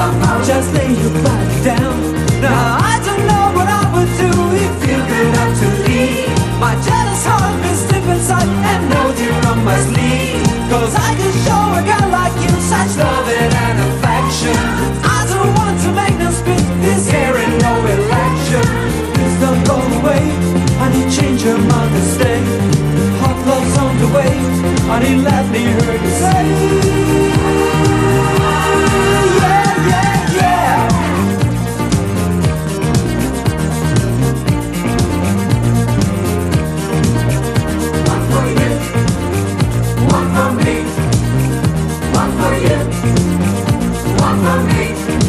Just lay your body down. Now I don't know what I would do if you could have to leave. My jealous heart is stiff inside and knows you're on my sleeve. Cause I can show a girl like you such loving and affection. I don't want to make no spit this here in no election. Please don't go away, I need change your mind to stay. Hot love's on the way, I need let me hear you say, yeah, yeah, yeah. One for you, one for me. One for you, one for me.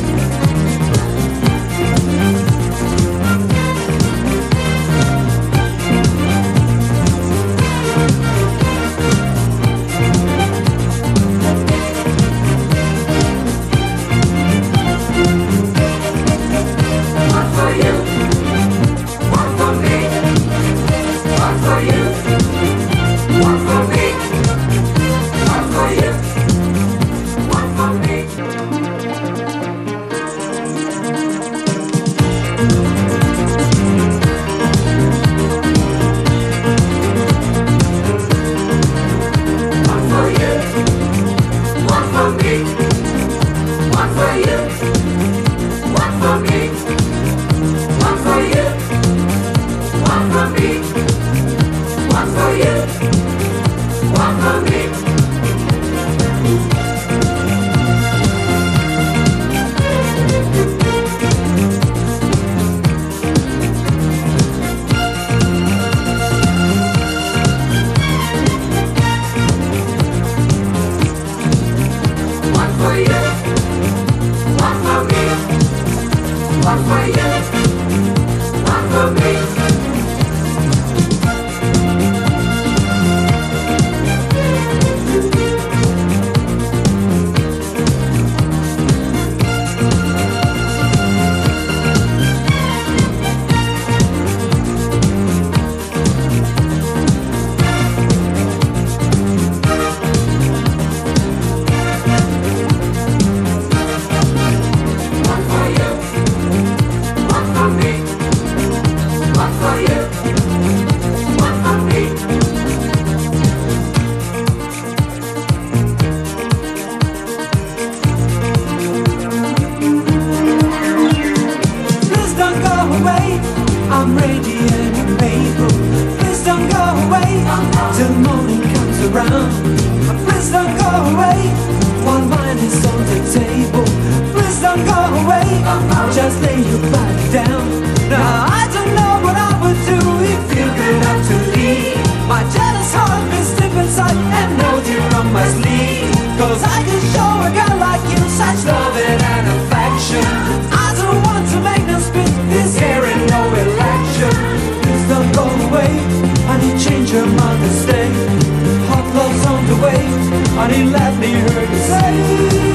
I'm ready and I'm able. Please don't go away till morning comes around. Please don't go away while mine is on the table. Please don't go away, just lay your body down. Now I don't know what I would do if you could have to leave. My jealous heart is stiff inside and knows you're on my sleeve. Cause I can show a girl like you such loving and affection. I don't want to make no spit this here in no election. Please don't go away, I need change your mind to stay. Hot love's on the way, I need let me hear you say.